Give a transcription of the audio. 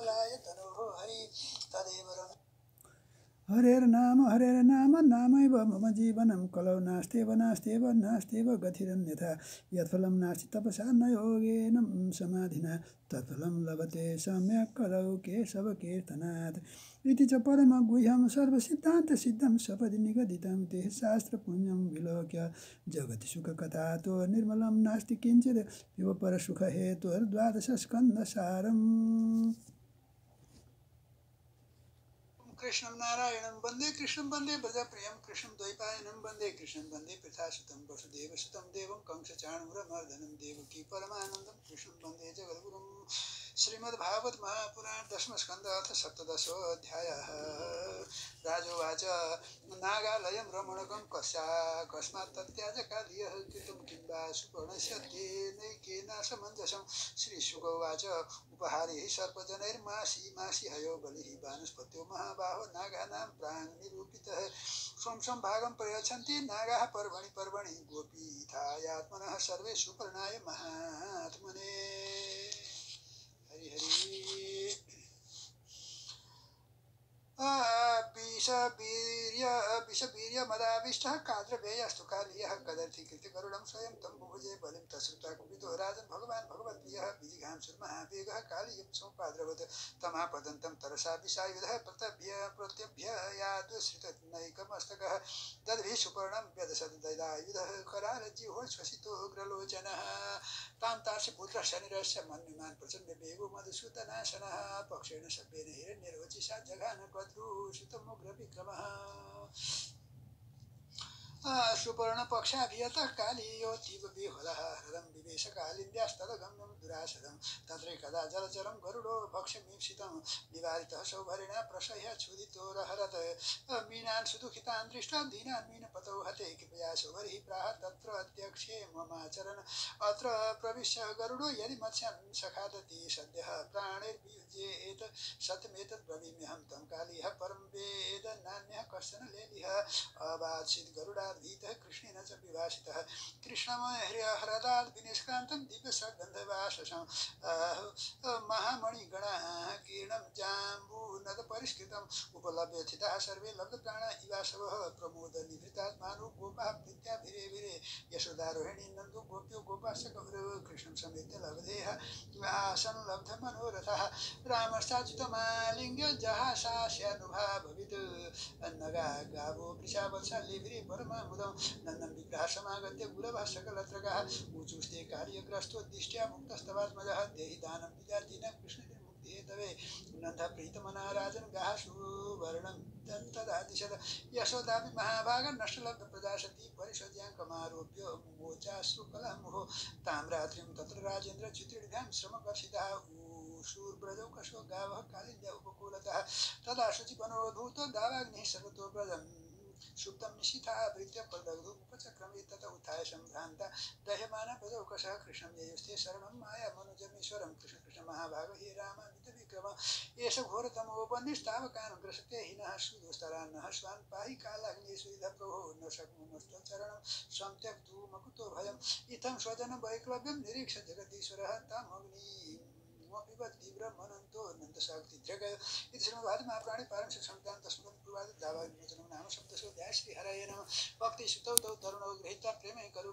मङ्गलाय तनोः हरि तदेव हरेर नाम नामैव मम जीवनं कलौ नास्त्येव नास्त्येव नास्त्येव गतिरन्यथा यत्फलं नास्ति तपसा न योगेन समाधिना तत्फलं लभते सम्यक् कलौ केशवकीर्तनात् इति च परमगुह्यं सर्वसिद्धान्तसिद्धं सपदि निगदितं ते शास्त्रपुण्यं विलोक्य जगति सुखकथातो निर्मलं नास्ति किञ्चित् पिब परसुखहेतुर्द्वादशस्कन्धसारम् कृष्णं नारायणं वन्दे कृष्णं वन्दे ब्रजप्रियं कृष्णं द्वैपायनं वन्दे कृष्णं वन्दे पृथासुतं वसुदेवसुतं देवं कंसचाणूरमर्दनं देवकी परमानन्दं कृष्णं वन्दे जगद्गुरुं श्रीमद्भागवत महापुराण दशमस्कन्ध अथ सप्तदशोऽध्यायः राजोवाच नागालयं रमणकं कस्मात् तत्याज कालियः कृतं किं वा सुपर्णस्य तेनैकेन समञ्जसं श्रीशुकोवाच उपहारे सर्पजनैर्मासी मासी हयो बलिः वानस्पत्यो महाबाहो नागानां प्राङ्निरूपितः स्वं भागं प्रयच्छन्ति नागाः पर्वणि पर्वणि गोपीथायात्मनः सर्वे सुपर्णाय महात्मने हरि हरि विषवीर्यमदाविष्टः काद्रवेयस्तु कालीयः कदर्थीकृत्य गरुडं स्वयं तं बुभुजे बलिं तश्रुत्वा कुपितो राजन् भगवान् भगवत्प्रियः विजिघांसुर्महावेगः कालीयं समुपाद्रवत् तमापतन्तं तरसा विषायुधः प्रत्यभ्याद्श्रितनैकमस्तकः दद्भिः सुपर्णं व्यदशत् ददायुधः करालज्जिह्वश्वसितो उग्रलोचनः तां तास्य पुत्रः शनिरस्य मन्युमान् प्रचण्डवेगो मधुसूदनाशनः पक्षेण शब्देन हिरण्यरोचिषा जघान क्वद्रूषितमुग्रविक्रमः सुपर्णपक्षाभियतः कालीयोऽतीव विह्वलः हृदं विवेश कालिन्द्यास्तदगम्यं दुराशदं तत्रैकदा जलचरं गरुडो भक्ष्यमीप्सितं निवारितः सौभरिणा प्रसह्य क्षुदितो रहरत् मीनान् सुदुःखितान् दृष्ट्वा दीनान् मीनपतौ हते कृपया सौभरिः प्राह तत्र अध्यक्षे ममाचरन् अत्र प्रविश्य गरुडो यदि मत्स्यान् सखादति सद्यः प्राणैर्वियुज्येत सत्यमेतत् ब्रवीम्यहं तं कालीयः परं वेद नान्यः कश्चन लेलिः अबात्सिद् गरुडाद्भीतः कृष्णेन च विभाषितः कृष्णमहृदाद् विनिष्क्रान्तं दिव्यसगन्धवाससं महामणिगणाः कीर्णं जाम्बूनदपरिष्कृतम् उपलभ्य स्थिताः सर्वे लब्धप्राणा इवासवः प्रमोदनिभृतात्मानो गोपाः प्रीत्याभिरेभिरे यशोदारोहिणी नन्दो गोप्यो गोपाश्च कविरो कृष्णं समेत्य लब्धेः आसन् लब्धमनोरथः रामश्चाच्युतमालिङ्ग्य जहासास्यानुभाववित् अन्नगा गावो वृषावत्सल्यभिरे परमामुदं नन्दं विग्रह समागत्य गुरवः सकलत्रगाः ऊचुस्ते कार्यग्रस्तोद्दिष्ट्या मुक्तस्तवात्मजः देहि दानं विजातीनां कृष्णनिर्मुक्तिहेतवे नन्दः प्रीतमना राजन् गाः सुवर्णं तदादिशद यशोदापि महाभागं नष्टलब्धप्रजाशती परिषद्याङ्कमारोप्य मुमोचाश्रुकलामुहो तां रात्रिं तत्र राजेन्द्र चित्रिभ्यां श्रमकर्षितः शूर्ब्रजौ कशो गावः कालिन्द्या उपकूलतः तदा शुचिवनोद्भूत दावाग्निः सर्वतो व्रजम् सुप्तं निशिथावृत्य पदग्धुपचक्रमे तत उत्थाय सम्भ्रान्ता दह्यमाना प्रजौकशः कृष्णं ययुस्ते शरणं मायामनुजमीश्वरं कृष्ण कृष्ण महाभाग हे रामामितविक्रम एष घोरतमोपनिष्ठावकान् ग्रसते हिनः सुदुस्तरान्नः स्वान् पाहि कालाग्निसुविध प्रभो न शक्नुमस्तचरणं स्वं त्यक्तु मकुतो भयम् इत्थं स्वजनवैक्लव्यं निरीक्ष्य जगदीश्वरः तीव्रमनन्तो नन्दशाक्तिद्रग इति श्रीमद्भागवते पारमश्री संहितायां दशमस्कन्धे दावाग्निमोचनं नाम सप्तदशोऽध्यायः श्रीहरये नमः भक्तिसुतौ तौ तरुणौ गृहीत्वा प्रेमे करुणा